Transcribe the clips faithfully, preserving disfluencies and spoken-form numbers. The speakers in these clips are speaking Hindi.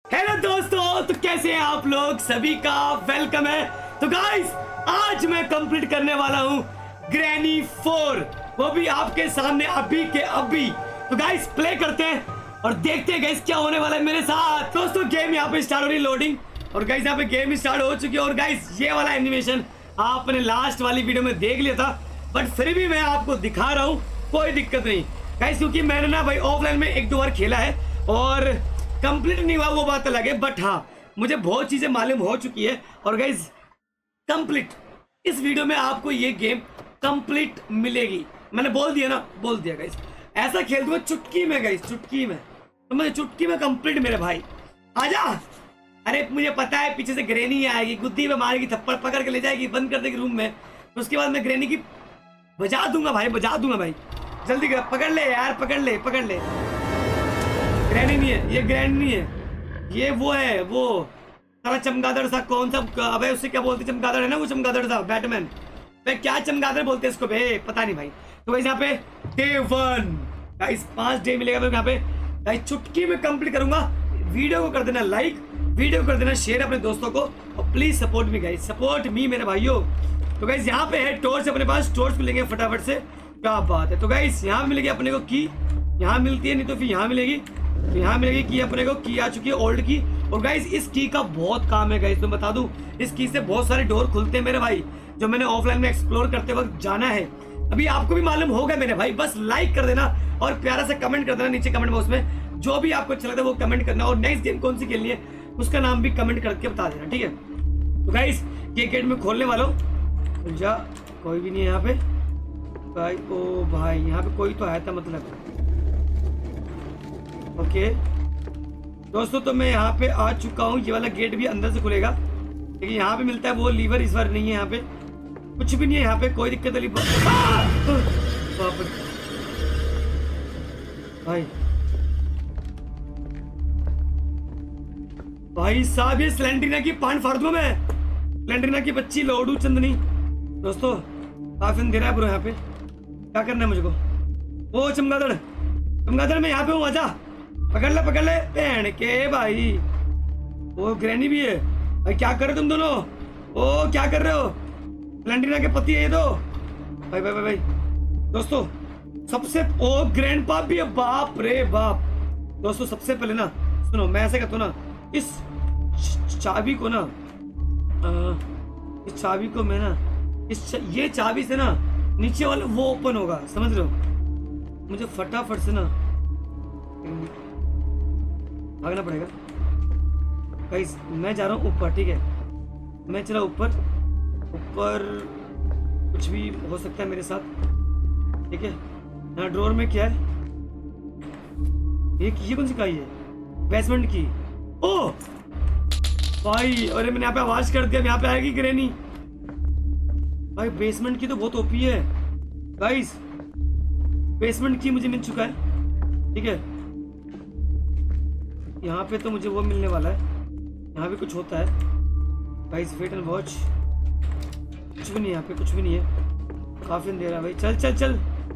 हेलो दोस्तों, तो कैसे हैं आप लोग? सभी का वेलकम है। तो गाइस, आज मैं कंप्लीट करने वाला हूँ ग्रैनी फोर, वो भी आपके सामने अभी के अभी। तो गाइस, प्ले करते हैं और देखते हैं गाइस क्या होने वाला है मेरे साथ। दोस्तों, गेम यहाँ पे स्टार्ट हो रही लोडिंग, और गाइस यहाँ पे गेम स्टार्ट हो चुकी है। और गाइस, ये वाला एनिमेशन आपने लास्ट वाली वीडियो में देख लिया था, बट फिर भी मैं आपको दिखा रहा हूँ, कोई दिक्कत नहीं गाइस, क्योंकि मैंने ना भाई ऑफलाइन में एक दो बार खेला है और कंप्लीट नहीं हुआ, वो बात अलग है। बट हाँ, मुझे बहुत चीजें मालूम हो चुकी है। और गाइस, कंप्लीट इस वीडियो में आपको ये गेम कंप्लीट मिलेगी। मैंने बोल दिया ना, बोल दिया गाइस, ऐसा खेल दूंगा चुटकी में गाइस, चुटकी में। तो मुझे चुटकी में कंप्लीट मेरे भाई। आजा। अरे मुझे पता है पीछे से ग्रैनी आएगी, गुद्दी पे मारेगी, थप्पड़ पकड़ के ले जाएगी, बंद कर देगी रूम में। तो उसके बाद मैं ग्रैनी की बजा दूंगा भाई, बजा दूंगा भाई। जल्दी कर, पकड़ ले यार, पकड़ ले, पकड़ ले। ग्रैनी नहीं है ये, ग्रैनी नहीं है ये, वो है वो सारा चमगादड़ सा। कौन सा? अबे उससे क्या बोलते? चमगादड़ है ना वो, चमगादड़ सा, बैटमैन। भाई क्या चमगादड़ बोलते हैं इसको बे, पता नहीं भाई। तो गाइस, यहाँ पे डे वन गाइस, पांच डे मिलेगा मेरे को यहाँ पे गाइस। चुटकी में कंप्लीट करूंगा। वीडियो को कर देना लाइक, वीडियो को कर देना शेयर अपने दोस्तों को, और please support me guys, support me मेरे भाइयों। तो गाइस, यहाँ पे है टॉर्च अपने पास, टॉर्च को लेंगे फटाफट से। क्या बात है। तो गाइस, यहाँ मिलेगी अपने को की, यहाँ मिलती है, नहीं तो फिर यहाँ मिलेगी। तो यहाँ मिलेगी की, अपने को की आ चुकी है, ओल्ड की। और गाइस, इस की का बहुत काम है गाइस, तो बता दूं, इस की से बहुत सारे डोर खुलते हैं मेरे भाई, जो मैंने ऑफलाइन में एक्सप्लोर करते वक्त जाना है। अभी आपको भी मालूम होगा मेरे भाई, बस लाइक कर देना और प्यारा से कमेंट कर देना नीचे कमेंट बॉक्स में, जो भी आपको अच्छा लगता है वो कमेंट करना। और नेक्स्ट गेम कौन सी खेलनी है उसका नाम भी कमेंट करके बता देना, ठीक है। तो गाइस, ये गेट में खोलने वाला हूँ। जा, कोई भी नहीं है यहाँ पे भाई। ओ भाई, यहाँ पे कोई तो आया था मतलब। ओके दोस्तों, तो मैं यहाँ पे आ चुका हूँ। ये वाला गेट भी अंदर से खुलेगा, लेकिन यहाँ पे मिलता है वो लीवर, इस बार नहीं है यहाँ पे, कुछ भी नहीं है यहाँ पे, कोई दिक्कत वाली बात भाई। भाई साहब, ये सिलेंड्रीना की पान फाड़ दूं मैं, सिलेंड्रीना की बच्ची लोडू चंदनी। दोस्तों, काफी अंधेरा है ब्रो, यहाँ पे क्या करना है मुझको? ओ चमगादड़, चमगादड़ मैं यहाँ पे हूँ, आजा, पकड़ ले, पकड़ ले बहन के भाई। ओ ग्रैनी भी है भाई, क्या कर रहे हो तुम दोनों? ओ क्या कर रहे हो? सिलेंड्रीना के पति है ये दो भाई, भाई भाई भाई। दोस्तों, सबसे ओ ग्रैंड पाप भी है, बाप रे बाप। दोस्तों, सबसे पहले ना सुनो, मैं ऐसे कहता हूँ ना, इस चाबी को ना, आ, इस चाबी को मैं ना, इस चा, ये चाबी से ना नीचे वाला वो ओपन होगा, समझ रहे हो? मुझे फटाफट से ना भागना पड़ेगा गाइस। मैं जा रहा हूँ ऊपर, ठीक है, मैं चला ऊपर। ऊपर कुछ भी हो सकता है मेरे साथ, ठीक है। यहाँ ड्रॉर में क्या है? ये ये कौन सी काई है? बेसमेंट की। ओ भाई, अरे मैंने यहाँ पे आवाज कर दिया, यहाँ पे आएगी ग्रैनी भाई। बेसमेंट की तो बहुत ओपी है गाइस, बेसमेंट की मुझे मिल चुका है, ठीक है। यहाँ पे तो मुझे वो मिलने वाला है, यहाँ भी कुछ होता है गाइस। वेट एंड वॉच, कुछ भी नहीं यहाँ पे, कुछ भी नहीं है, काफी अंधेरा है भाई। चल चल चल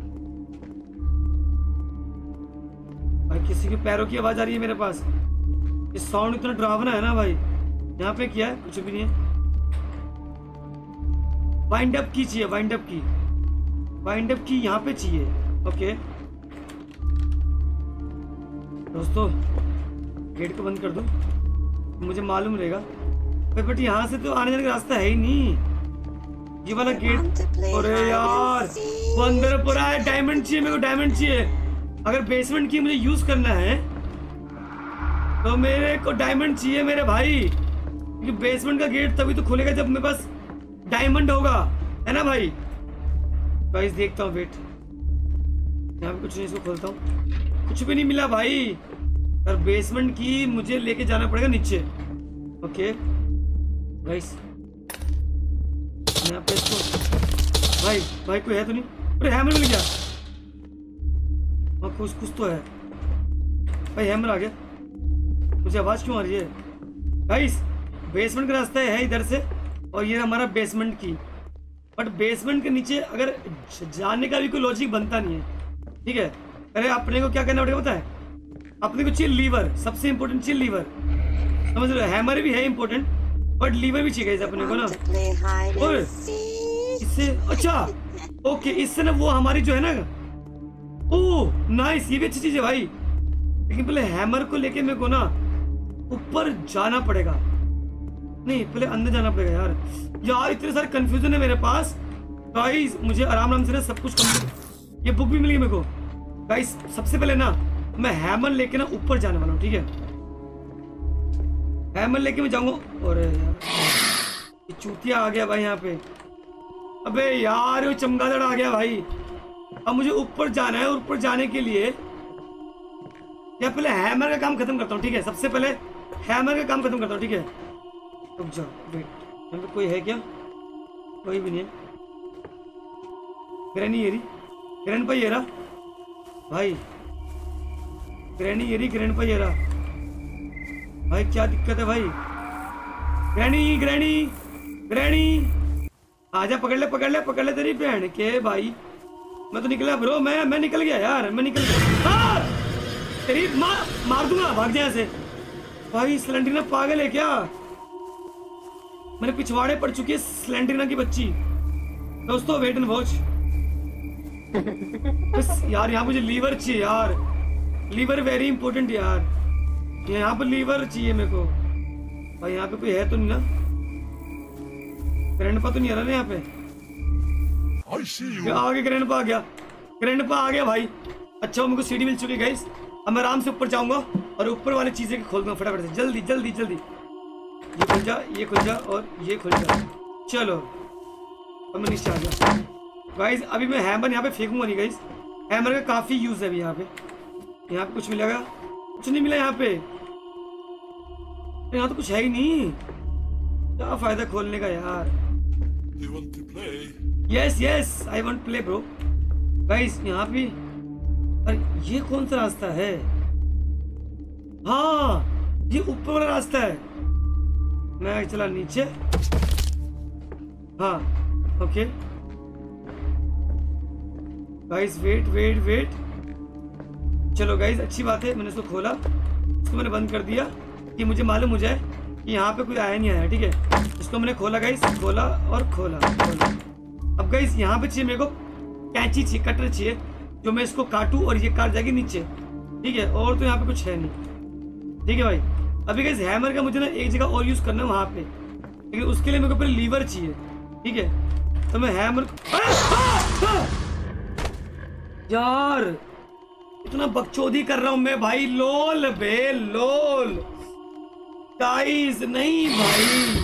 भाई, किसी के पैरों की आवाज आ रही है मेरे पास। इस साउंड इतना डरावना है ना भाई। यहाँ पे क्या है? कुछ भी नहीं है। वाइंड अप की चाहिए, wind up key, wind up key यहाँ पे चाहिए। ओके दोस्तों, गेट को बंद कर दो, मुझे मालूम रहेगा। बट यहाँ से तो आने जाने का रास्ता है ही नहीं, ये वाला गेट। अरे यार, वो अंदर पूरा है। डायमंड चाहिए मेरे को, डायमंड चाहिए। अगर बेसमेंट की मुझे यूज करना है तो मेरे को डायमंड चाहिए मेरे भाई, क्योंकि बेसमेंट का गेट तभी तो खुलेगा जब मेरे पास डायमंड होगा, है ना भाई। गाइस, देखता हूँ, वेट, यहाँ पे कुछ नहीं, इसको खोलता हूँ, कुछ भी नहीं मिला भाई। और बेसमेंट की मुझे लेके जाना पड़ेगा नीचे। ओके गाइस, यहाँ पे इसको, भाई भाई कोई है तो नहीं? अरे हैमर मिल गया, हाँ कुछ कुछ तो है भाई। हैमर आ गया। मुझे आवाज क्यों आ रही है गाइस? बेसमेंट का रास्ता है इधर से, और ये हमारा बेसमेंट की। बट बेसमेंट के नीचे अगर जाने का भी कोई लॉजिक बनता नहीं है, ठीक है। अरे अपने को क्या करना पड़ेगा पता है? अपने को चाहिए लीवर, सबसे इंपॉर्टेंट चाहिए लीवर। समझ रहे हो, हैमर भी है इंपॉर्टेंट बट लीवर भी चाहिए अपने को ना। और इससे अच्छा ओके, इससे ना वो हमारी जो है ना, ओह नाइस, ये भी अच्छी चीज है भाई। लेकिन पहले हैमर को लेके मेरे को ना ऊपर जाना पड़ेगा, नहीं पहले अंदर जाना पड़ेगा यार। यार इतने सारे कंफ्यूजन है मेरे पास गाइस, मुझे आराम आराम से ना सब कुछ कंप्लीट। ये बुक भी मिल गई मेरे को गाइस। सबसे पहले ना मैं हैमर लेके ना ऊपर जाने वाला हूँ, ठीक है। हैमर लेके मैं जाऊंगा। और यार ये चूतिया आ गया भाई यहाँ पे। अबे यार वो चमगादड़ आ गया भाई। अब मुझे ऊपर जाना है और ऊपर जाने के लिए या पहले हैमर का काम खत्म करता हूँ, ठीक है। सबसे पहले हैमर का काम खत्म करता हूँ, ठीक है। रुक जाओ, वेट, यहाँ पे कोई है क्या? कोई भी नहीं है। ग्रैनी ये रही, ग्रैंडपा ये रहा भाई, ग्रैनी ये रही, ग्रैंडपा ये रहा भाई। क्या दिक्कत है भाई? ग्रैनी ग्रैनी ग्रैनी आजा, पकड़ ले पकड़ ले पकड़ ले तेरी बहन के भाई। मैं तो निकला ब्रो, मैं मैं निकल गया यार, मैं निकल गया। हाँ! तेरी मार मार दूंगा, भाग जाए ऐसे भाई। स्लेंडरिना पागल है क्या? मेरे पिछवाड़े पड़ चुकी है स्लेंडरिना की बच्ची। दोस्तों वेट एंड वॉच। बस यार यहाँ मुझे लीवर चाहिए यार, लीवर वेरी इंपॉर्टेंट यार। यहाँ पर लीवर चाहिए मेरे को भाई। यहाँ पे कोई है तो नहीं ना? ग्रैंडपा तो नहीं आ रहा ना यहाँ पे? आगे ग्रैंडपा आ गया, ग्रैंडपा आ गया भाई। अच्छा वो मेरे को सीढ़ी मिल चुकी है गाइस। अब मैं आराम से ऊपर जाऊंगा और ऊपर वाली चीजें खोलूंगा फटाफट से। जल्दी जल्दी जल्दी, ये खुल जा, ये खुल जा और ये खुल जा। चलो अब मैं नीचे आ गया गाइस। अभी मैं हैमर यहाँ पे फेंकूंगा नहीं गाइस, हैमर का काफी यूज है अभी यहाँ पे। यहाँ पे कुछ मिलेगा? कुछ नहीं मिला यहाँ पे। यहाँ तो कुछ है ही नहीं, क्या फायदा खोलने का यार। Yes yes I want play bro. Guys यहाँ पे अरे ये कौन सा रास्ता है? हाँ ये ऊपर वाला रास्ता है। मैं चला नीचे। हाँ okay guys, wait wait wait. चलो गाइस अच्छी बात है, मैंने इसको खोला, इसको मैंने बंद कर दिया कि मुझे मालूम हो जाए कि यहाँ पे कोई आया नहीं आया, ठीक है। इसको मैंने खोला गाइस, खोला और खोला खोला। अब गाइस यहाँ पे चाहिए मेरे को कैंची चाहिए, कटर चाहिए, जो मैं इसको काटूं और ये काट जाएगी नीचे, ठीक है। और तो यहाँ पे कुछ है नहीं, ठीक है भाई। अभी गाइस हैमर का मुझे ना एक जगह और यूज करना है वहां पे, लेकिन उसके लिए मेरे को पहले लीवर चाहिए, ठीक है। तो मैं हैमर यार इतना बकचोदी कर रहा हूं मैं भाई। लोल बे लोल गाइस, नहीं भाई।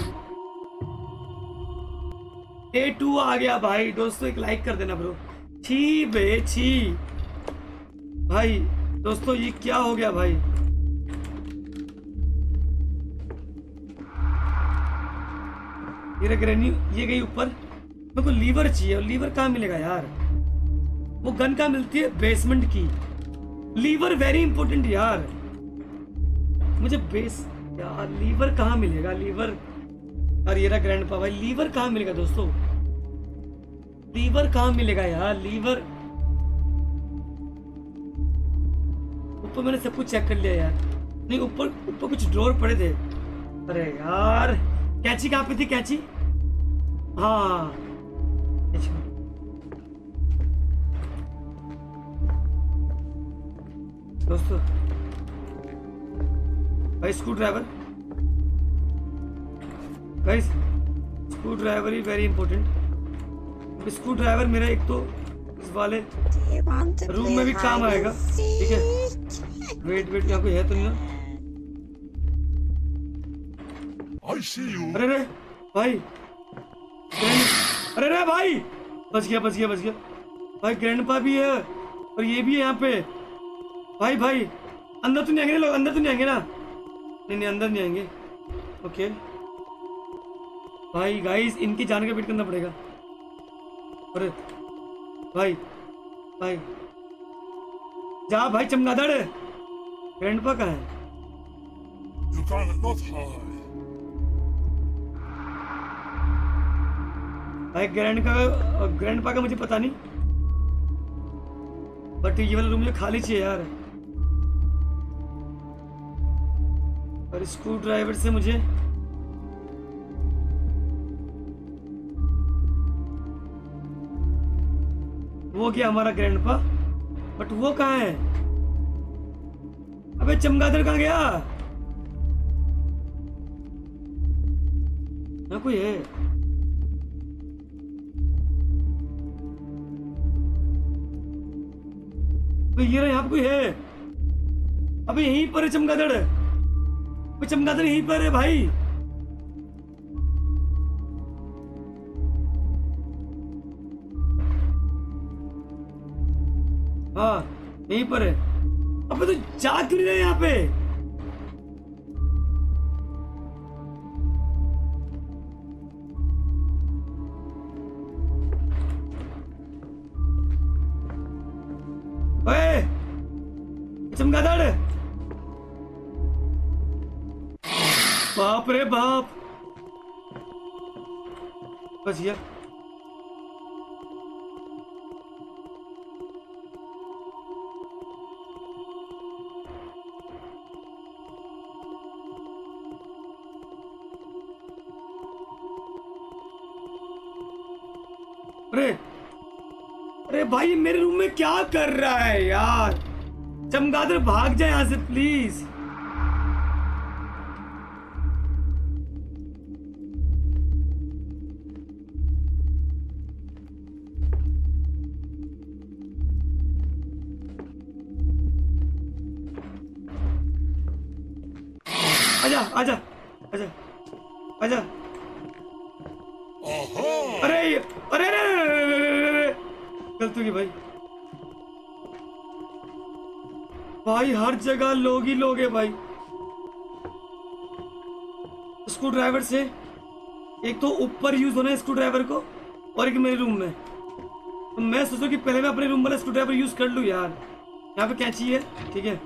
ए टू आ गया भाई। दोस्तों एक लाइक कर देना ब्रो। छी बे छी भाई। दोस्तों ये क्या हो गया भाई? ये ग्रैनी ये गई ऊपर। मेरे को लीवर चाहिए, और लीवर कहाँ मिलेगा यार? वो गन कहाँ मिलती है? बेसमेंट की। लीवर वेरी इंपॉर्टेंट यार मुझे। बेस यार लीवर कहाँ मिलेगा? लीवर अरे ये रहा ग्रैंडपा भाई। लीवर कहाँ मिलेगा दोस्तों? लीवर कहाँ मिलेगा यार? लीवर ऊपर मैंने सब कुछ चेक कर लिया यार। नहीं ऊपर ऊपर कुछ ड्रॉर पड़े थे। अरे यार कैंची कहाँ पे थी? कैंची हाँ दोस्तों भाई screwdriver. Guys screwdriver ही वेरी इंपॉर्टेंट। स्क्रू ड्राइवर मेरा एक तो इस वाले रूम में भी काम आएगा, ठीक है। वेट वेट यहाँ कोई है तो नहीं ना? अरे रे भाई, अरे रे भाई, बच गया बच गया बच गया भाई। ग्रैंडपा भी है और ये भी है यहाँ पे भाई। भाई अंदर तो नहीं आएंगे लोग? अंदर तो नहीं आएंगे ना? नहीं नहीं अंदर नहीं आएंगे। ओके भाई गाइस इनकी जान का वेट करना पड़ेगा। अरे भाई भाई जा भाई चमगादड़। ग्रैंडपा कहाँ है? भाई ग्रैंड का ग्रैंडपा का मुझे पता नहीं, बट ये वाला रूम मुझे खाली चाहिए यार। और स्क्रू ड्राइवर से मुझे वो क्या हमारा ग्रैंडपा, बट वो कहाँ है? अबे चमगादड़ कहाँ गया? यहाँ कोई है? तो ये रहा, यहाँ पे कोई है। अबे यहीं पर है चमगादड़, वो चमगादड़ यहीं पर है भाई। हाँ यहीं पर है। अबे तो जा क्यों नहीं रहा यहाँ पे? ओए चमगादड़, बाप रे बाप, बच गया। अरे अरे भाई मेरे रूम में क्या कर रहा है यार? चमगादड़ भाग जाए यहां से प्लीज। आजा आजा आजा आजा। अरे अरे अरे गलती की भाई। भाई हर जगह लोग ही लोग है भाई। स्क्रू ड्राइवर से एक तो ऊपर यूज होना है स्क्रू ड्राइवर को, और एक मेरे रूम में। तो मैं सोचूं कि पहले मैं अपने रूम वाला स्क्रू ड्राइवर यूज कर लूं यार। यहाँ पे कैंची है, ठीक है।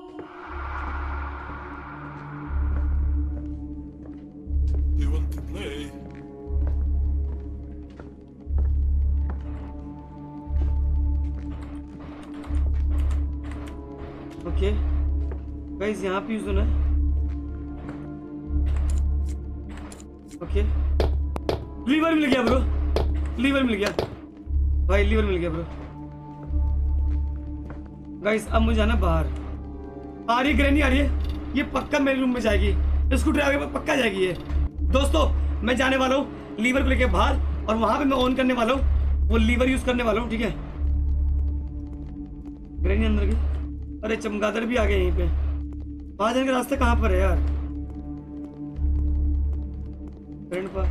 ओके गाइस यहाँ पे यूज होना है। ओके लीवर मिल गया ब्रो, लीवर मिल गया भाई, लीवर मिल गया ब्रो। गाइस अब मुझे जाना बाहर। आ रही है ग्रैनी, आ रही है। ये पक्का मेरे रूम में जाएगी, स्क्रू ड्राइवर पर पक्का जाएगी ये। दोस्तों मैं जाने वाला हूँ लीवर को लेके बाहर, और वहां पे मैं ऑन करने वाला हूँ, वो लीवर यूज करने वाला हूँ, ठीक है। ग्रैनी अंदर गई। अरे चमगादड़ भी आ गए यहीं पे। वहां जाने का रास्ता कहाँ पर है यार? ग्रैंडपा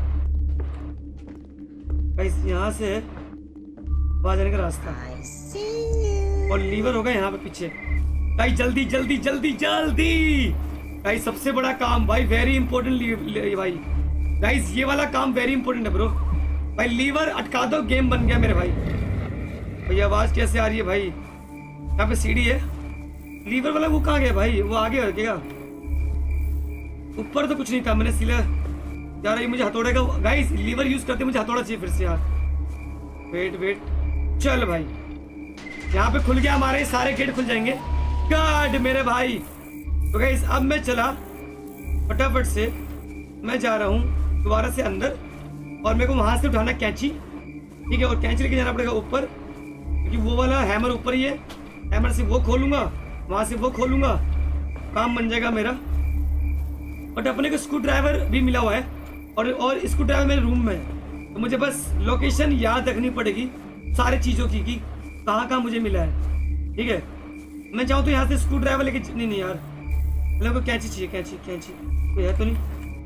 गाइस यहाँ से वहां जाने का रास्ता, और लीवर होगा यहाँ पे पीछे। गाइस जल्दी जल्दी जल्दी जल्दी। गाइस सबसे बड़ा काम भाई, वेरी इंपॉर्टेंट भाई। गाइस ये वाला काम वेरी इंपॉर्टेंट है ब्रो। भाई लीवर अटका दो, गेम बन गया मेरे भाई। भाई आवाज कैसे आ रही है भाई? यहाँ पे सीढ़ी है। लीवर वाला वो कहाँ गया भाई? वो आगे रखेगा, ऊपर तो कुछ नहीं था। मैंने सीधा यार, ये मुझे हथौड़े का, गाइस लीवर यूज करते मुझे हथौड़ा चाहिए फिर से यार। वेट वेट, चल भाई यहाँ पे खुल गया, हमारे सारे गेट खुल जाएंगे। गॉड मेरे भाई। तो गाइस अब मैं चला फटाफट से, मैं जा रहा हूँ दोबारा से अंदर, और मेरे को वहां से उठाना कैंची, ठीक है। और कैंची लेके जाना पड़ेगा ऊपर, क्योंकि वो वाला हैमर ऊपर ही है। हैमर से वो खोलूंगा, वहां से वो खोलूंगा, काम बन जाएगा मेरा। बट अपने को स्क्रू ड्राइवर भी मिला हुआ है, और और स्क्रू ड्राइवर मेरे रूम में है। तो मुझे बस लोकेशन याद रखनी पड़ेगी सारी चीज़ों की, कि कहाँ कहाँ मुझे मिला है, ठीक है। मैं चाहूँ तो यहाँ से स्क्रू ड्राइवर लेके, नहीं नहीं यार मेरे को कैंची चाहिए, कैंची कैंची कोई है तो नहीं?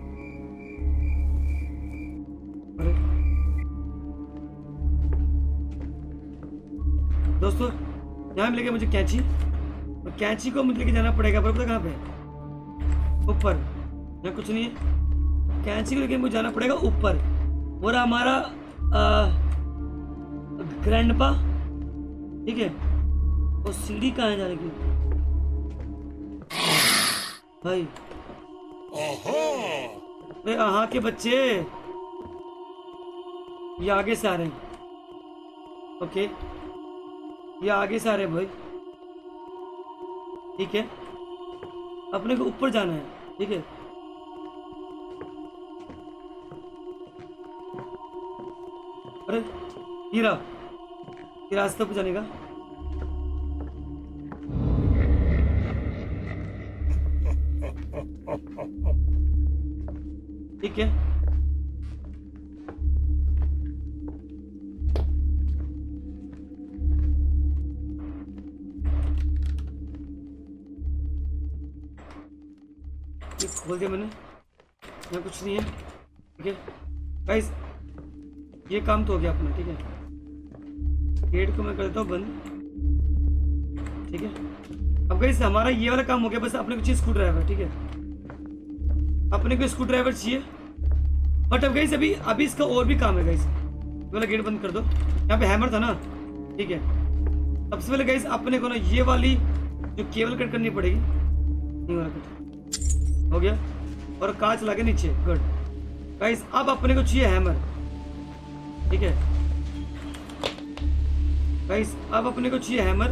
अरे दोस्तों यहाँ मिलेगा मुझे कैंची, और कैंची को मुझे लेके जाना पड़ेगा। पर पता कहाँ पे? ऊपर। यहाँ कुछ नहीं है। कैंची को लेके मुझे जाना पड़ेगा ऊपर। और हमारा ग्रैंडपा, ठीक है। और सीढ़ी कहाँ है जाने की भाई? अरे यहाँ के बच्चे ये आगे से आ रहे हैं। ओके ये आगे से आ रहे हैं भाई, ठीक है। अपने को ऊपर जाना है। ठीक है। अरे ये रहा, ये रास्ता पे जाने का। ठीक है, ये खोल दिया मैंने, यहाँ कुछ नहीं है। ठीक है गाइस, ये काम तो हो गया अपना। ठीक है, गेट को मैं कर देता हूँ बंद। ठीक है, अब गाइस हमारा ये वाला काम हो गया। बस अपने को चाहिए स्क्रू ड्राइवर। ठीक है, अपने को स्क्रू ड्राइवर चाहिए। बट अब गाइस अभी अभी इसका और भी काम है गाइस। ये वाला गेट बंद कर दो, यहाँ पे हैमर था ना। ठीक है, सबसे पहले गाइस अपने को ना ये वाली जो केबल कट करनी पड़ेगी। ये वाला कट हो गया और कांच लगे नीचे। गुड गाइस, अब अपने को चाहिए हैमर। ठीक है गाइस, अब अपने को चाहिए हैमर।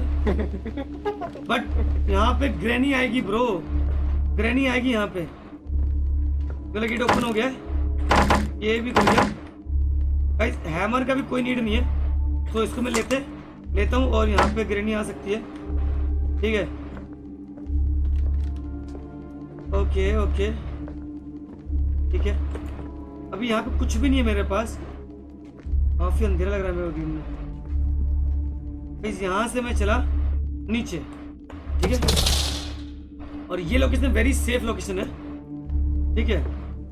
बट यहाँ पे ग्रैनी आएगी ब्रो, ग्रैनी आएगी यहाँ पे। वाला गेट ओपन हो गया, ये भी खुल गया। गाइस हैमर का भी कोई नीड नहीं है, तो इसको मैं लेते लेता हूँ और यहाँ पे ग्रैनी आ सकती है। ठीक है, ओके ओके ठीक है। अभी यहाँ पे कुछ भी नहीं है मेरे पास, काफी अंधेरा लग रहा है मेरे गेम में। यहाँ से मैं चला नीचे। ठीक है, और ये लोकेशन वेरी सेफ लोकेशन है। ठीक है,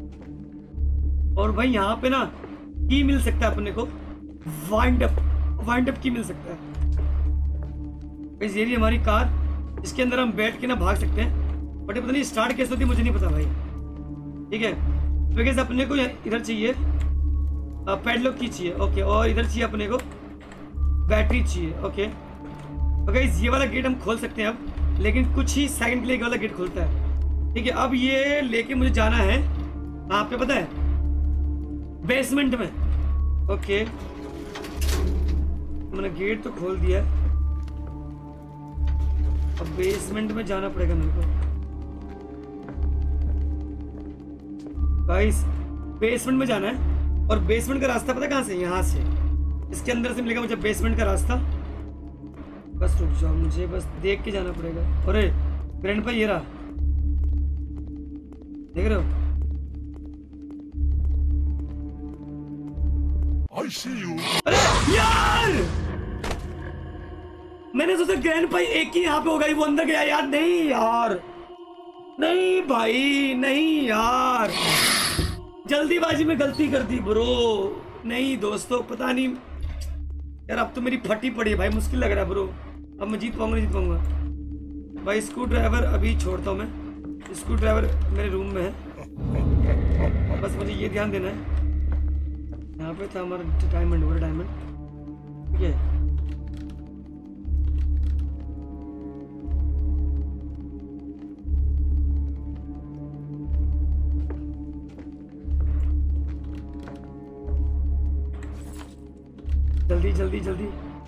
और भाई यहाँ पे ना की मिल सकता है अपने को, वाइंड अप वाइंड अप की मिल सकता है। ये रही हमारी कार, इसके अंदर हम बैठ के ना भाग सकते हैं। बट ये पता नहीं स्टार्ट कैसे होती है, मुझे नहीं पता भाई। ठीक है, तो कैसे अपने को इधर चाहिए पैडलॉक की चाहिए। ओके, और इधर चाहिए अपने को बैटरी चाहिए। ओके, तो गाइस ये वाला गेट हम खोल सकते हैं अब, लेकिन कुछ ही सेकंड के लिए ये वाला गेट खुलता है। ठीक है, अब ये लेके मुझे जाना है कहाँ पे पता है, बेसमेंट में। ओके, मैंने गेट तो खोल दिया, अब बेसमेंट में जाना पड़ेगा मेरे को। गाइस बेसमेंट में जाना है, और बेसमेंट का रास्ता पता है कहाँ से, यहाँ से इसके अंदर से मिलेगा मुझे बेसमेंट का रास्ता। बस रुक जाओ, मुझे बस देख के जाना पड़ेगा। अरे ग्रैंड पर ये रहा, देख रहे हो? I see you. अरे यार, मैंने सोचा ग्रैंड भाई एक ही यहाँ पे होगा, वो अंदर गया यार। नहीं यार, नहीं भाई, नहीं यार, जल्दीबाजी में गलती कर दी ब्रो। नहीं दोस्तों, पता नहीं यार, अब तो मेरी फटी पड़ी है भाई, मुश्किल लग रहा है ब्रो। अब मैं जीत पाऊंगा नहीं जीत पाऊंगा भाई। स्क्रू ड्राइवर अभी छोड़ता हूँ मैं, स्क्रू ड्राइवर मेरे रूम में है, बस मुझे ये ध्यान देना है। यहाँ पे था हमारा डायमंड, वाला डायमंड। ठीक है, जल्दी जल्दी जल्दी,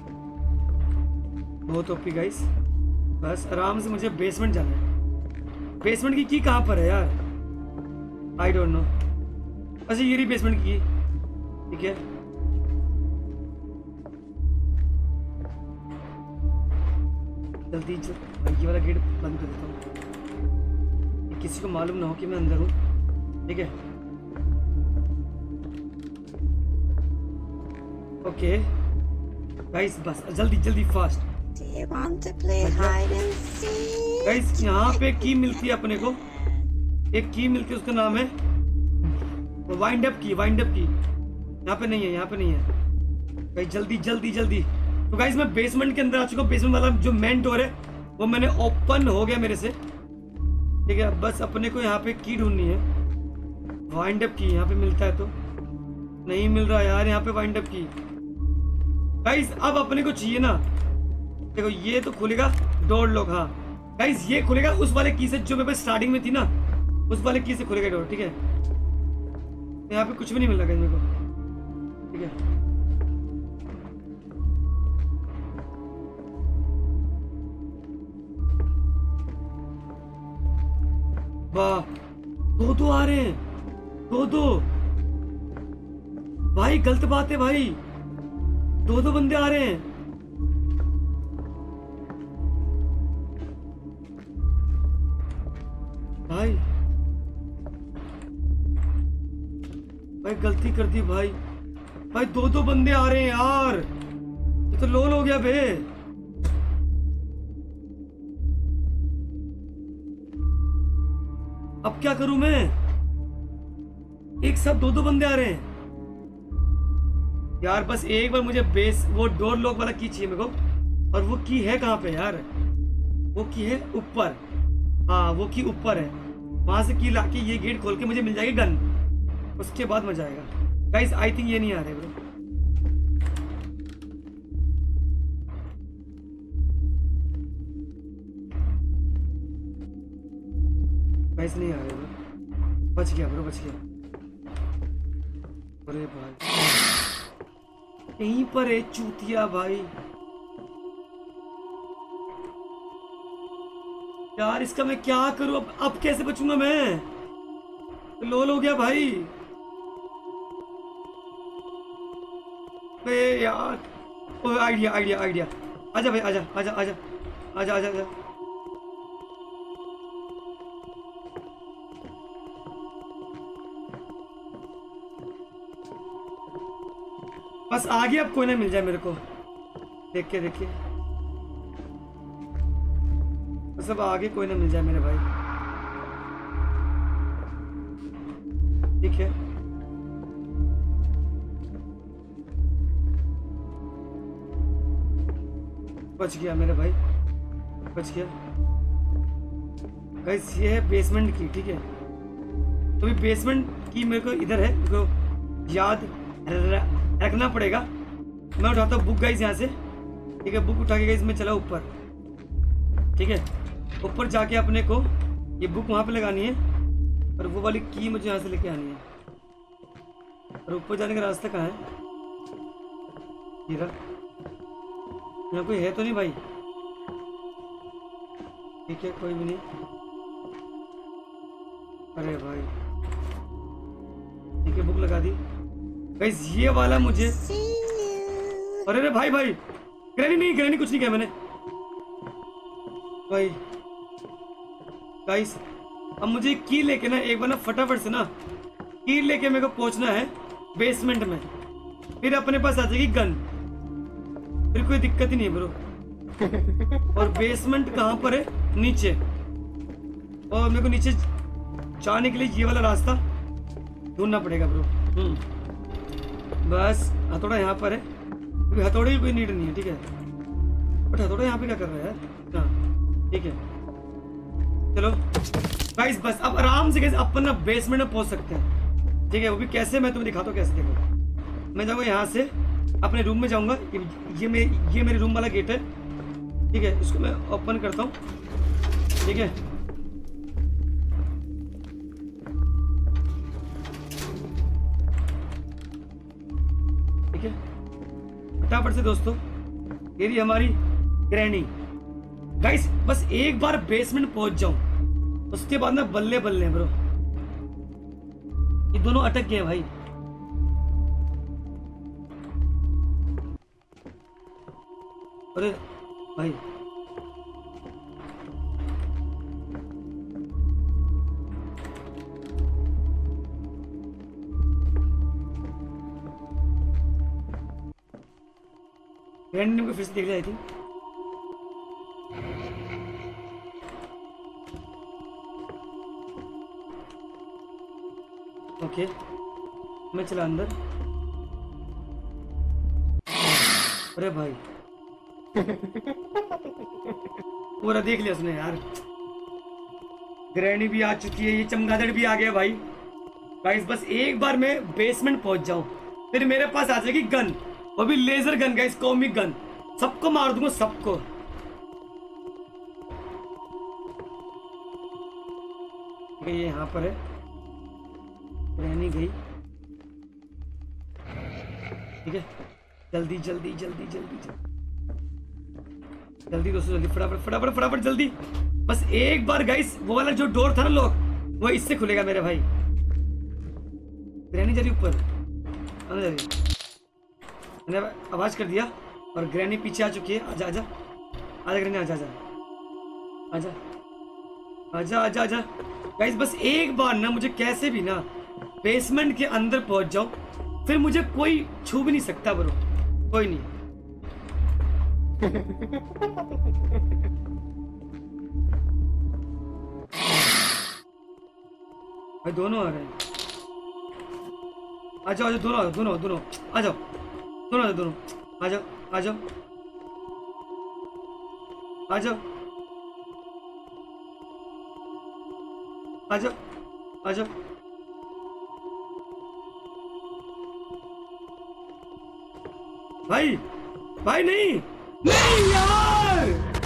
बहुत ओपी गाइस। बस आराम से मुझे बेसमेंट जाना है। बेसमेंट की की कहाँ पर है यार, आई डोंट नो। अच्छा ये रही बेसमेंट की। ठीक है, जल्दी जल्दी ये वाला गेट बंद कर देता हूँ, किसी को मालूम ना हो कि मैं अंदर हूँ। ठीक है, ओके गाइस, बस जल्दी जल्दी फास्ट। गाइस यहाँ पे की मिलती है अपने को, एक की मिलती है, उसका नाम है wind up key. Wind up key यहाँ पे नहीं है, यहाँ पे नहीं है गाइस। जल्दी जल्दी जल्दी। तो गाइस मैं बेसमेंट के अंदर आ चुका हूँ। बेसमेंट वाला जो मेन डोर है वो मैंने ओपन हो गया मेरे से। ठीक है, बस अपने को यहाँ पे की ढूंढनी है, वाइंड अप की। यहाँ पे मिलता है तो नहीं मिल रहा यार, यहाँ पे वाइंड अप की। गाइस अब अपने को चाहिए ना, देखो ये तो खुलेगा डोर लॉक। हाँ गाइस, ये खुलेगा उस वाले की से जो मेरे पास स्टार्टिंग में थी ना, उस वाले की से खुलेगा डोर। ठीक है, यहाँ पे कुछ भी नहीं मिल रहा मेरे को। ठीक है, वाह दो दो आ रहे हैं, दो दो भाई, गलत बात है भाई, दो दो बंदे आ रहे हैं। भाई भाई गलती कर दी भाई, भाई दो दो बंदे आ रहे हैं यार, ये तो लोल हो गया बे। अब क्या करूं मैं, एक साथ दो दो बंदे आ रहे हैं यार। बस एक बार मुझे बेस वो डोर लॉक वाला की चाहिए मेरे को, और वो की है कहाँ पे यार, वो की है ऊपर, हाँ वो की ऊपर है, वहां से की लाके ये गेट खोल के मुझे मिल जाएगी गन, उसके बाद मजा आएगा। गाइस आई थिंक ये नहीं आ रहे ब्रो, गाइस नहीं आ रहे ब्रो, बच गया ब्रो, बच गया। अरे भाई यहीं पर है चूतिया भाई यार, इसका मैं क्या करूं अब, अब कैसे बचूंगा मैं, लोल हो गया भाई। बे यार, ओ आइडिया आइडिया आइडिया, आजा भाई आजा आजा आजा आजा आजा आजा। बस आगे अब कोई ना मिल जाए मेरे को, देख के देखिए, बस अब आगे कोई ना मिल जाए मेरे भाई, ठीक है। बच गया मेरे भाई, बच गया। गाइस ये है बेसमेंट की, ठीक है, तो भी बेसमेंट की मेरे को इधर है, मेरे को याद रखना पड़ेगा। मैं उठाता हूँ बुक गाइस यहाँ से, ठीक है, बुक उठा के गाइस मैं चला ऊपर, ठीक है, ऊपर जाके अपने को ये बुक वहाँ पे लगानी है, और वो वाली की मुझे यहाँ से लेके आनी है। और ऊपर जाने का रास्ता कहाँ है, हीरा यहाँ कोई है तो नहीं भाई, ठीक है कोई भी नहीं। अरे भाई ठीक है, बुक लगा दी गाइस, ये वाला मुझे, अरे अरे भाई भाई ग्रैनी नहीं, ग्रैनी कुछ नहीं किया मैंने भाई। गाइस अब मुझे की लेके ना एक बार ना फटाफट से ना की लेके मेरे को पहुंचना है बेसमेंट में, फिर अपने पास आ जाएगी गन, फिर कोई दिक्कत ही नहीं है ब्रो। और बेसमेंट कहाँ पर है, नीचे, और मेरे को नीचे जाने के लिए ये वाला रास्ता ढूंढना पड़ेगा ब्रो। हम्म बस हथौड़ा यहाँ पर है, क्योंकि हथौड़े की कोई नीड नहीं है, ठीक है, बट हथौड़ा यहाँ पे क्या कर रहा है, हाँ ठीक है। चलो गाइस बस अब आराम से गाइस अपन ना बेसमेंट में पहुंच सकते हैं, ठीक है, वो भी कैसे मैं तुम्हें दिखाता हूँ कैसे। देखो मैं जाऊँगा यहाँ से अपने रूम में जाऊँगा, ये ये मेरे ये मेरे रूम वाला गेट है, ठीक है, इसको मैं ओपन करता हूँ, ठीक है, ठीक है, फटाफट से दोस्तों, ये रही हमारी ग्रैनी। गाइस बस एक बार बेसमेंट पहुंच जाऊं, उसके बाद ना बल्ले बल्ले ब्रो, ये दोनों अटक गए भाई। अरे भाई ग्रैनी को फिर से देख लिया थी। ओके मैं चला अंदर। अरे भाई पूरा देख लिया उसने यार, ग्रैनी भी आ चुकी है, ये चमगादड़ भी आ गया भाई। गाइस बस एक बार मैं बेसमेंट पहुंच जाऊं, फिर मेरे पास आ जाएगी गन, वो भी laser gun guys, comic gun, सबको मार दूंगा सबको। ये यहाँ पर है, ग्रैनी गई, ठीक है, जल्दी जल्दी जल्दी जल्दी जल्दी जल्दी दोस्तों, जल्दी फटाफट फटाफट फटाफट जल्दी। बस एक बार गाइस वो वाला जो डोर था ना लॉक, वो इससे खुलेगा मेरे भाई। ग्रैनी जा रही ऊपर, अंदर जा रही। मैंने आवाज कर दिया और ग्रैनी पीछे आ चुकी है। आजा आजा आजा ग्रैनी, आजा आजा आजा आजा आजा आजा। गाइस बस एक बार ना मुझे कैसे भी ना बेसमेंट के अंदर पहुंच जाओ, फिर मुझे कोई छू भी नहीं सकता ब्रो, कोई नहीं। भाई दोनों आ रहे हैं। आ जाओ आ जाओ, दोनों आ जाओ, दोनों दोनों आ जाओ, दोनों आ जाओ, दोनों आ जाओ आ जाओ आ जाओ आ जाओ आ जाओ। भाई भाई नहीं नहीं यार,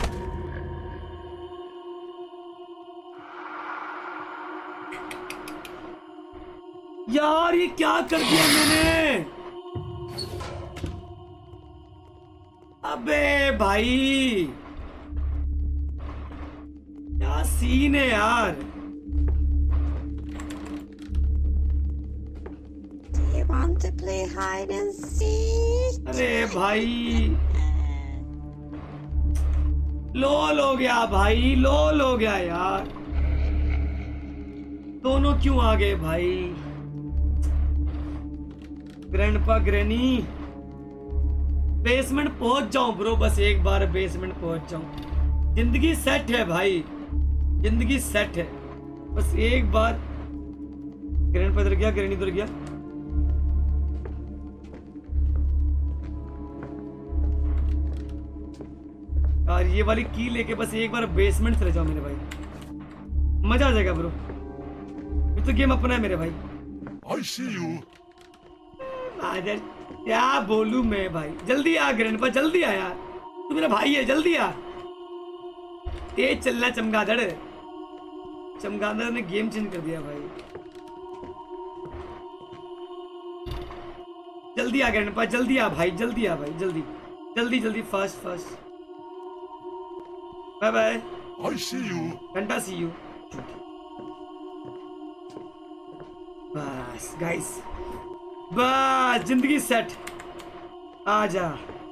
यार ये क्या कर दिया मैंने। अबे भाई क्या सीन है यार। Do you want to play hide and seek? अरे भाई लोल हो गया भाई, लोल हो गया यार। दोनों क्यों आ गए भाई। ग्रैंडपा ग्रैनी बेसमेंट पहुंच जाऊं ब्रो, बस एक बार बेसमेंट पहुंच जाऊं, जिंदगी सेट है भाई, जिंदगी सेट है। बस एक बार। ग्रैंडपा इधर गया, ग्रैनी इधर गया। और ये वाली की लेके बस एक बार बेसमेंट चले जाओ मेरे भाई, मजा आ जाएगा ब्रो। ये तो गेम अपना है मेरे भाई। I see you. आदर क्या बोलूं मैं भाई। जल्दी आ ग्रैंडपा, जल्दी आ यार, तू मेरा भाई है, जल्दी आ। तेज चलना चमगादड़। चमगादड़ ने गेम चेंज कर दिया भाई। जल्दी आ ग्रैंडपा, जल्दी आ भाई, जल्दी आ भाई, जल्दी जल्दी जल्दी, fast fast. Bye bye. I see you. घंटा सी यू। बस गाइस, बस जिंदगी सेट। आ जा।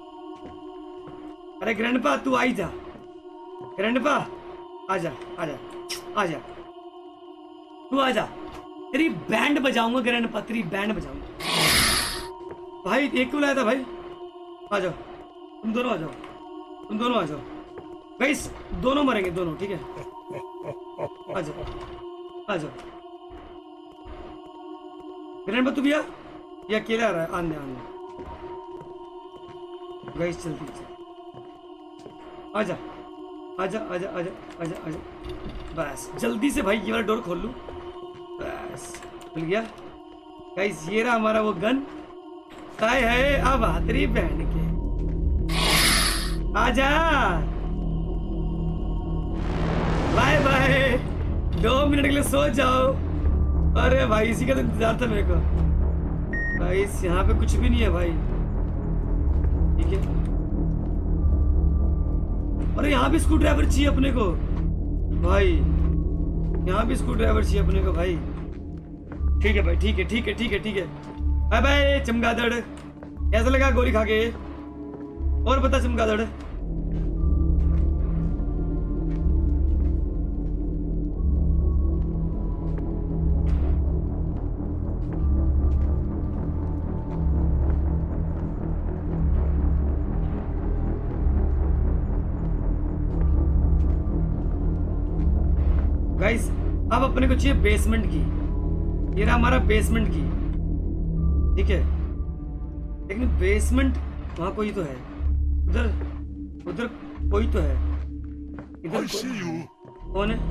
अरे ग्रैंडपा तू आई जा, ग्रैंडपा आ जा आ जा आ जा, तू आ जा। तेरी बैंड बजाऊंगा ग्रैंडपा, तेरी बैंड बजाऊंगा भाई। एक को लाया था भाई। आ जाओ तुम दोनों, आ जाओ तुम दोनों, आ जाओ गाइस, दोनों मरेंगे दोनों, ठीक है। आ जाओ आ जाओ। ग्रैंडपा तू भी आ, ये अकेला आ रहा है। आने आने गाइस, जल्दी आ जा आ जा आ जा आ जा आ जा आ जा। बस जल्दी से भाई ये वाला डोर खोल लूं। बस खुल गया गाइस। ये रहा हमारा वो गन। काय है अब तेरी बहन के। आ जा, बाय बाय। दो मिनट के लिए सो जाओ। अरे भाई इसी का तो इंतजार था मेरे को भाई। यहाँ पे कुछ भी नहीं है भाई, ठीक है। अरे यहाँ भी स्क्रू ड्राइवर चाहिए अपने को भाई, यहाँ भी स्क्रू ड्राइवर चाहिए अपने को भाई। ठीक है भाई, ठीक है ठीक है ठीक है ठीक है। बाय बाय चमगादड़। कैसा लगा गोली खा के, और बता चमगादड़। गाइस अब अपने को चाहिए बेसमेंट की। ये रहा हमारा बेसमेंट की, ठीक है। लेकिन बेसमेंट वहां कोई तो है, उधर उधर कोई तो है। इधर I see you. कौन है।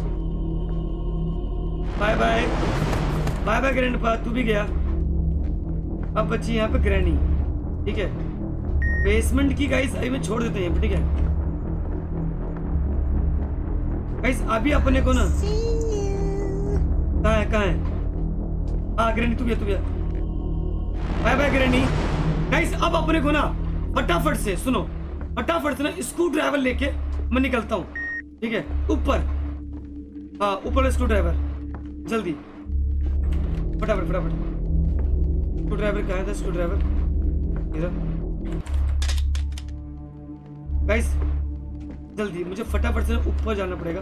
Bye bye bye bye grandpa, तू भी गया। अब बच्ची यहाँ पे ग्रैनी, ठीक है। बेसमेंट की गाइस अभी में छोड़ देते हैं, ठीक है गाइस। अभी अपने को ना See you. कहाँ है कहाँ है। हाँ ग्रैनी तू भी तू भी। Bye bye granny. गाइस अब अपने को ना फटाफट से सुनो, फटाफट से ना स्क्रू ड्राइवर लेके मैं निकलता हूँ, ठीक है। ऊपर, हाँ ऊपर स्क्रू ड्राइवर। जल्दी फटाफट फटाफट। स्क्रू ड्राइवर कहाँ था? स्क्रू ड्राइवर इधर। गाइस जल्दी मुझे फटाफट से ऊपर जाना पड़ेगा।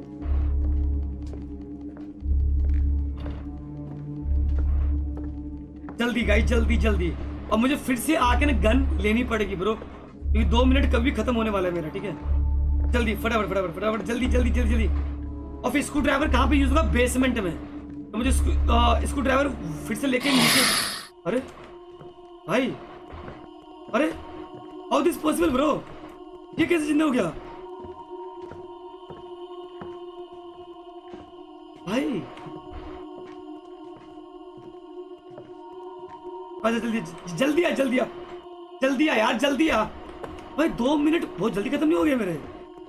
जल्दी गाइस जल्दी जल्दी। और मुझे फिर से आके ना गन लेनी पड़ेगी ब्रो, क्योंकि दो मिनट कभी खत्म होने वाला है मेरा। ठीक है जल्दी फटाफट फटाफट फटाफट जल्दी जल्दी जल्दी जल्दी। और फिर स्क्रू ड्राइवर कहाँ पे यूज होगा? बेसमेंट में। तो मुझे स्क्रू ड्राइवर फिर से लेके नीचे। अरे भाई अरे हाउ दिस पॉसिबल ब्रो? ये कैसे जिंदा हो गया भाई? अच्छा जल्दी जल्दी आ जल्दी आ जल्दी आ यार जल्दी आ भाई। दो मिनट बहुत जल्दी खत्म नहीं हो गए मेरे।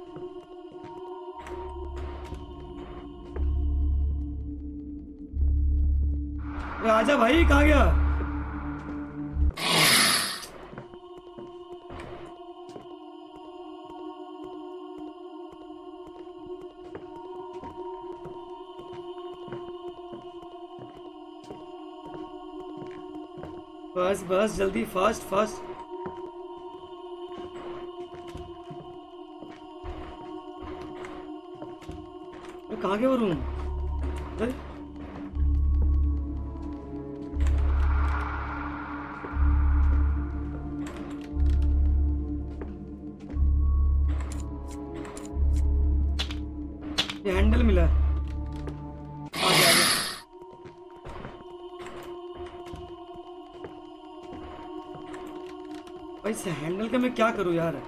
आजा भाई, कहाँ गया? बस बस जल्दी फास्ट फास्ट। कहाँ गया वो रूम? अरे ये हैंडल मिला। आगे आगे भाई इस हैंडल का मैं क्या करूं यार?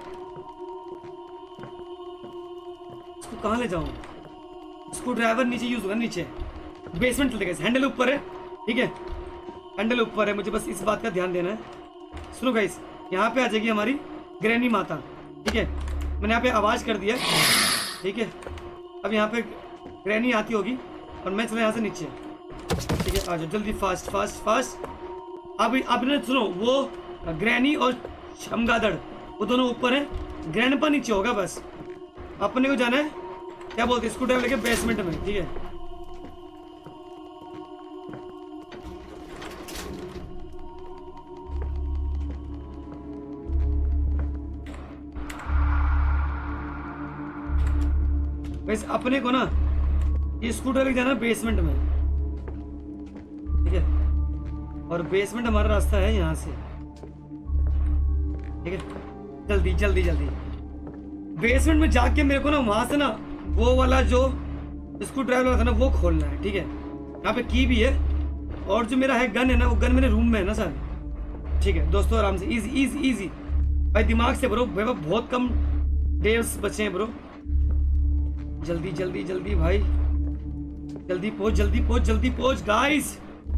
इसको कहाँ ले जाऊं? स्क्रू ड्राइवर नीचे यूज होगा, नीचे बेसमेंट चलते गए। हैंडल ऊपर है, ठीक है हैंडल ऊपर है, मुझे बस इस बात का ध्यान देना है। सुनो गाइस, यहाँ पे आ जाएगी हमारी ग्रैनी माता। ठीक है मैंने यहाँ पे आवाज कर दिया। ठीक है अब यहाँ पे ग्रैनी आती होगी और मैं चला यहाँ से नीचे। ठीक है आ जाओ जल्दी फास्ट फास्ट फास्ट। अब अब ने सुनो, वो ग्रैनी और चमगादड़ वो दोनों ऊपर है, ग्रैंडपा नीचे होगा। बस अपने को जाना है, क्या बोलते हैं, स्क्रू ड्राइवर लेके बेसमेंट में। ठीक है वैसे अपने को ना ये स्क्रू ड्राइवर जाना बेसमेंट में। ठीक है और बेसमेंट हमारा रास्ता है यहाँ से। ठीक है जल्दी जल्दी जल्दी बेसमेंट में जाके मेरे को ना वहां से ना वो वाला जो स्क्रू ड्राइवर था ना वो खोलना है। ठीक है यहाँ पे की भी है और जो मेरा है गन है ना वो गन मेरे रूम में है ना सर। ठीक है दोस्तों आराम से, इजी इजी इजी भाई, दिमाग से ब्रो। भाई बहुत कम डेज बचे हैं ब्रो। जल्दी जल्दी जल्दी भाई जल्दी पहुंच जल्दी पहुंच जल्दी पहुंच गाइस।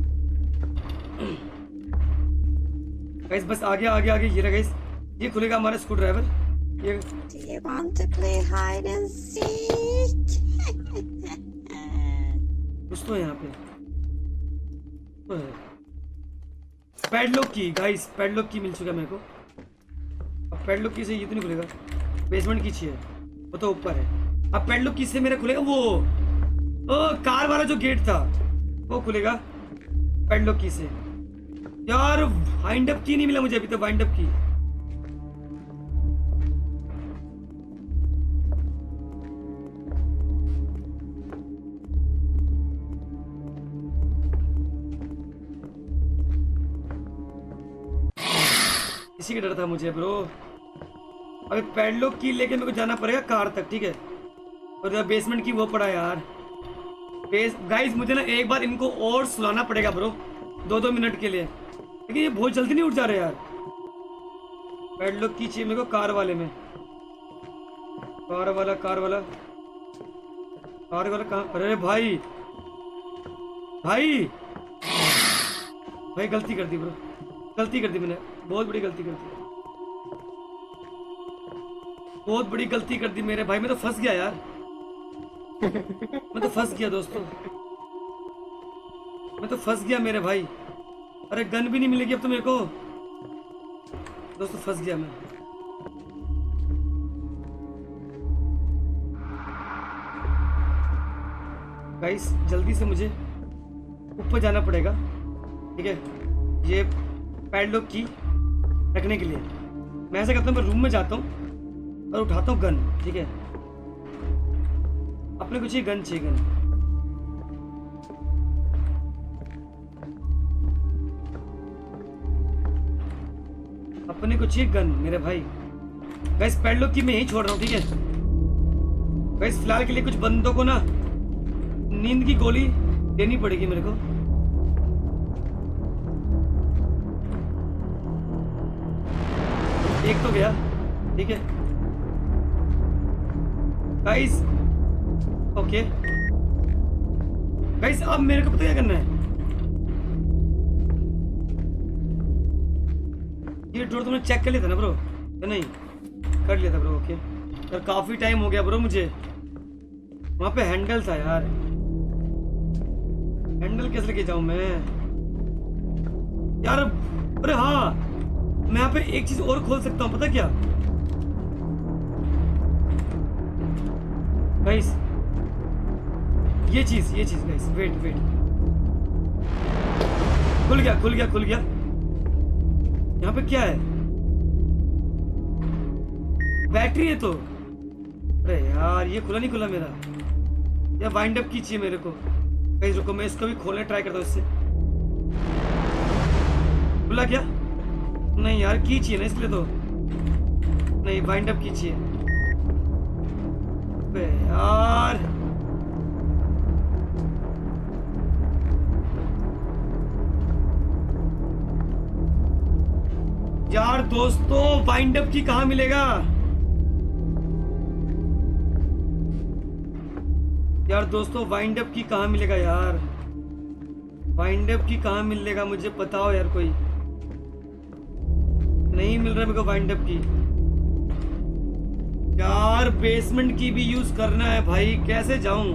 गाइस बस आगे आगे आगे ये रहा गाइस, ये खुलेगा हमारा स्क्रू ड्राइवर। ये Do you want to play hide and seek? कुछ तो है यहाँ पे तो है। पैडलॉक की गाइस, पैडलॉक की मिल चुका है मेरे को। अब पैडलॉक की से ये तो नहीं खुलेगा, बेसमेंट की चाहिए, वो तो ऊपर है। अब पैडलॉक की से मेरा खुलेगा वो ओ कार वाला जो गेट था वो खुलेगा पैडलॉक की से। यार वाइंड अप की नहीं मिला मुझे अभी तो, वाइंड अप की। इसी का डर था मुझे ब्रो। अभी पैडलॉक की लेके मेरे को जाना पड़ेगा कार तक। ठीक है और बेसमेंट की वो पड़ा यार बेस। गाइस मुझे ना एक बार इनको और सुलाना पड़ेगा ब्रो, दो दो मिनट के लिए, लेकिन ये बहुत जल्दी नहीं उठ जा रहे यार। पैडलॉक की चाहिए मेरे को कार वाले में। कार वाला कार वाला कार वाला कहाँ? अरे भाई भाई भाई गलती कर दी ब्रो, गलती कर दी मैंने, बहुत बड़ी गलती कर दी, बहुत बड़ी गलती कर दी मेरे भाई। मैं तो फंस गया यार, मैं तो फंस गया दोस्तों, मैं तो फंस गया मेरे भाई। अरे गन भी नहीं मिलेगी अब तो मेरे को दोस्तों, फंस गया मैं। गाइस जल्दी से मुझे ऊपर जाना पड़ेगा, ठीक है। ये पैडलॉक की रखने के लिए मैं ऐसा करता हूँ, मैं रूम में जाता हूँ और उठाता हूँ गन, ठीक है। अपने को चाहिए गन, चाहिए गन। अपने को चाहिए गन मेरे भाई। गाइस पैडलॉक की मैं यही छोड़ रहा हूँ, ठीक है। गाइस फिलहाल के लिए कुछ बंदों को ना नींद की गोली देनी पड़ेगी मेरे को। एक तो गया, ठीक है गाइस। ओके गाइस अब मेरे को पता क्या करना है। ये डोर तुमने चेक कर लिया था ना ब्रो, या नहीं? कर लिया था ब्रो, ओके। यार काफी टाइम हो गया ब्रो, मुझे वहां पे हैंडल था यार। हैंडल कैसे लेके जाऊं मैं यार? अरे हाँ, मैं यहाँ पे एक चीज और खोल सकता हूँ, पता क्या गाइस? ये चीज ये चीज गाइस, वेट वेट, खुल गया खुल गया खुल गया। यहाँ पे क्या है? बैटरी है तो। अरे यार ये खुला नहीं खुला मेरा, या वाइंड अप की चाहिए मेरे को। गाइस रुको, मैं इसको भी खोलने ट्राई करता हूँ। इससे खुला क्या? नहीं यार की चाहिए ना, इसलिए तो नहीं, वाइंड अप की चाहिए। अबे यार यार दोस्तों वाइंड अप की कहाँ मिलेगा यार? दोस्तों वाइंड अप की कहाँ मिलेगा यार? वाइंड अप की कहाँ मिलेगा, मुझे बताओ यार। कोई नहीं मिल रहा मेरे को वाइंड अप की यार। बेसमेंट की भी यूज करना है भाई, कैसे जाऊं?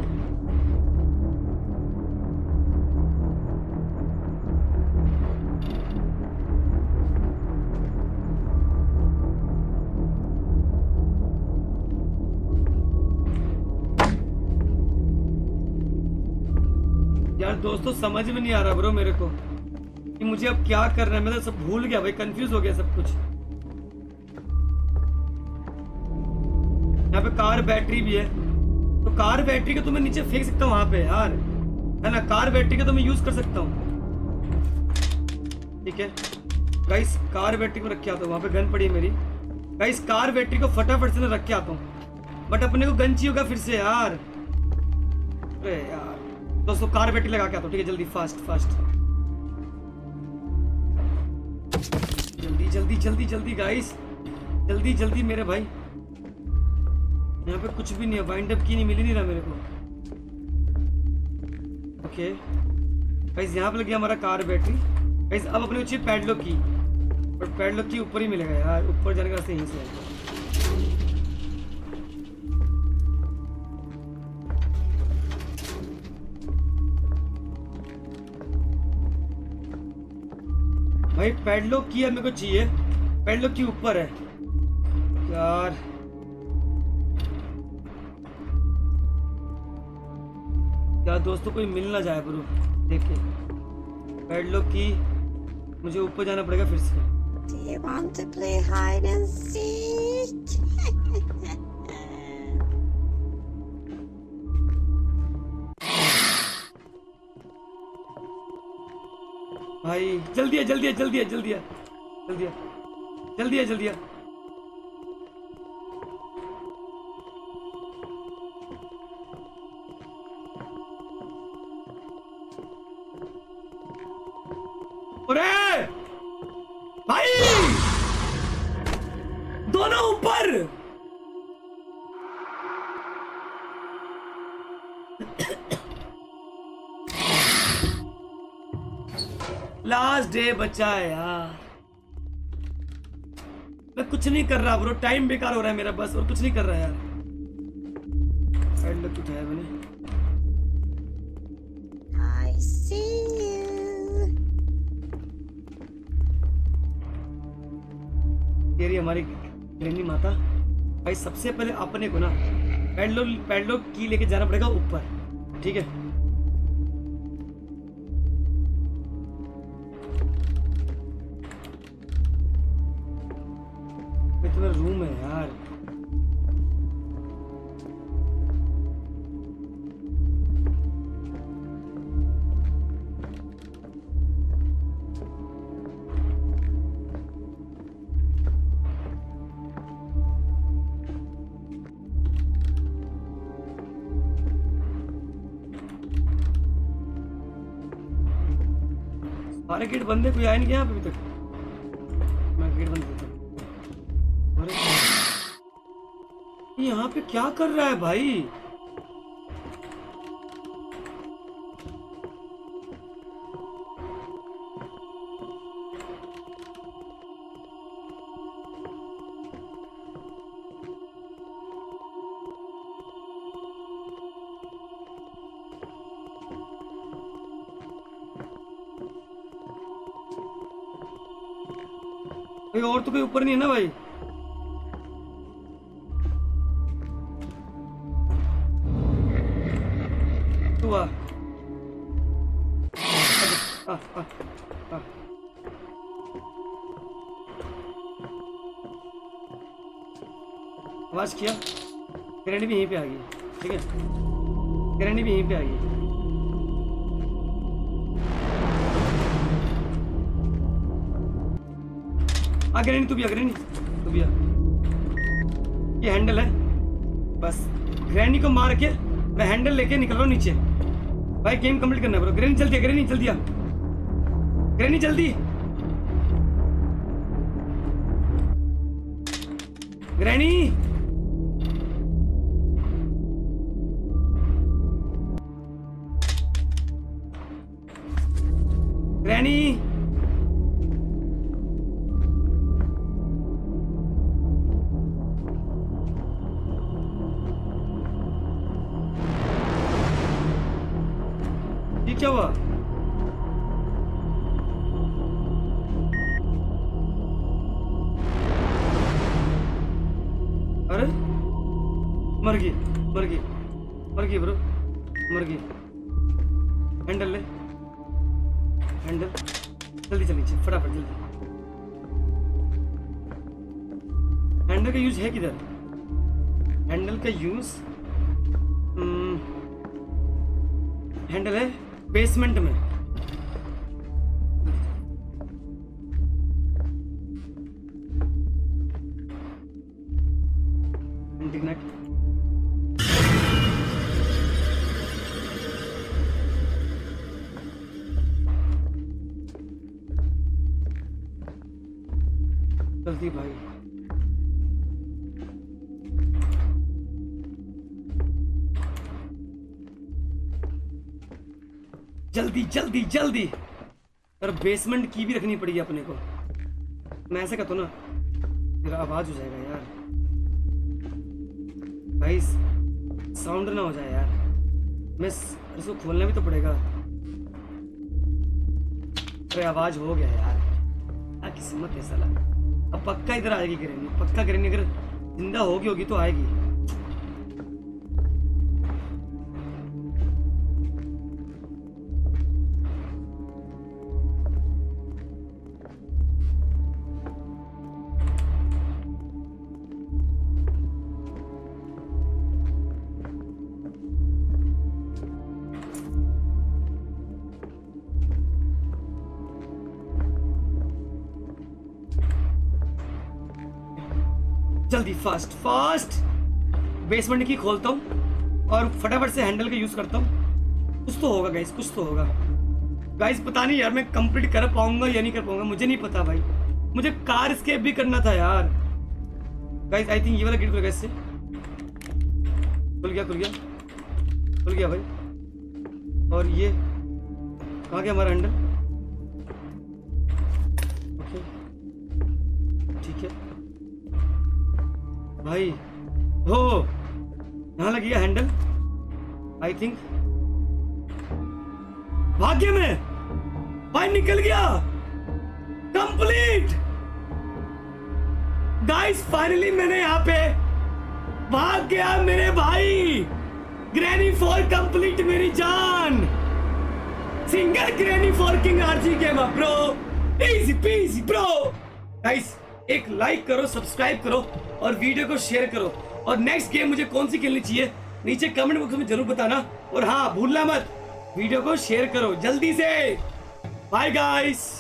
यार दोस्तों समझ में नहीं आ रहा ब्रो मेरे को कि मुझे अब क्या करना है। मैं तो सब भूल गया भाई, कंफ्यूज हो गया सब कुछ। यहाँ पे कार बैटरी भी है, तो कार बैटरी को तो मैं नीचे फेंक सकता हूँ वहां पे यार, है ना? कार बैटरी का तो मैं यूज कर सकता हूँ, ठीक है गाइस। कार बैटरी को रख के आता हूँ, वहां पे गन पड़ी है मेरी। गाइस कार बैटरी को फटाफट से रख के आता हूँ, बट अपने को गन चाहिए होगा फिर से यार। अरे यार दोस्तों कार बैटरी लगा के आता हूँ, ठीक है। जल्दी फास्ट फास्ट, जल्दी जल्दी जल्दी जल्दी गाइस, जल्दी जल्दी मेरे भाई। यहाँ पे कुछ भी नहीं है, वाइंड अप की नहीं मिली नहीं रहा मेरे को। ओके गाइस यहाँ पे लग गया हमारा कार बैटरी। गाइस अब अपने को चाहिए पैडलॉक की, पर पैडलॉक की ऊपर ही मिलेगा यार, ऊपर जाने का रास्ता यहीं से है। भाई पैडलॉक की है मेरे को चाहिए, पैडलॉक की ऊपर है यार। यार दोस्तों कोई मिल ना जाए ब्रो, देखिए पैडलॉक की मुझे ऊपर जाना पड़ेगा फिर से। Do you want to play hide and seek? भाई जल्दी है जल्दी है जल्दी है जल्दी है जल्दी है जल्दी है जल्दी है। अरे भाई दोनों ऊपर। लास्ट डे बचा है यार, मैं कुछ नहीं कर रहा ब्रो, टाइम बेकार हो रहा है मेरा बस, और कुछ नहीं कर रहा यार। पैडलॉक उठाया मैंने। I see you. ये रही हमारी ग्रैनी माता। भाई सबसे पहले अपने को ना पैडलॉक पैडलॉक की लेके जाना पड़ेगा ऊपर, ठीक है। सारे गेट बंद है, कोई आया नहीं क्या यहाँ पे अभी तक? मैं गेट बंद करता हूँ। अरे यहाँ पे क्या कर रहा है भाई? कोई और तो कोई ऊपर नहीं है ना भाई? तू आ आ आ आ आवाज किया। ग्रैनी भी यहीं पे आ गई, ठीक है? ग्रैनी भी यहीं पे आ गई। आ ग्रैनी, तू भी आ, ग्रैनी तू भी आ। ये हैंडल है, बस ग्रैनी को मार के मैं हैंडल लेके निकल रहा हूँ नीचे। भाई गेम कंप्लीट करना है ब्रो। ग्रैनी जल्दी आ, ग्रैनी जल्दी आ, ग्रैनी जल्दी। ग्रैनी ग्रैनी क्या हुआ? अरे मर गई, मर गई, मर गई ब्रो, मर गई। हैंडल ले, हैंडल जल्दी चल नीचे फटाफट जल्दी। हैंडल का यूज है किधर? हैंडल का यूज हैंडल है बेसमेंट में। इंटरनेट जल्दी भाई। जल्दी जल्दी जल्दी। और बेसमेंट की भी रखनी पड़ेगी अपने को। मैं ऐसे कहता हूँ ना, मेरा आवाज हो जाएगा यार भाई, साउंड ना हो जाए यार। मैं इसको खोलना भी तो पड़ेगा। अरे आवाज हो गया यार, क्या किस्मत है साला। अब पक्का इधर आएगी ग्रैनी, पक्का ग्रैनी अगर जिंदा होगी होगी तो आएगी। जल्दी फास्ट फास्ट बेसमेंट की खोलता हूँ और फटाफट से हैंडल का यूज करता हूँ। कुछ तो होगा गाइस, कुछ तो होगा गाइस। पता नहीं यार मैं कंप्लीट कर पाऊंगा या नहीं कर पाऊंगा, मुझे नहीं पता भाई। मुझे कार एस्केप भी करना था यार गाइस। आई थिंक ये वाला गेट खुल गया, इससे खुल गया खुल गया खुल गया भाई। और ये कहाँ गया हमारा हैंडल? ओके ठीक है भाई। हो यहाँ लग गया हैंडल आई थिंक। भाग्य में भाई निकल गया कंप्लीट गाइस। फाइनली मैंने यहाँ पे भाग गया मेरे भाई। ग्रैनी फोर कंप्लीट मेरी जान। Single granny four king RG game bro, easy PG bro. Guys एक लाइक करो, सब्सक्राइब करो और वीडियो को शेयर करो। और नेक्स्ट गेम मुझे कौन सी खेलनी चाहिए नीचे कमेंट बॉक्स में जरूर बताना। और हाँ भूलना मत, वीडियो को शेयर करो जल्दी से। Bye guys.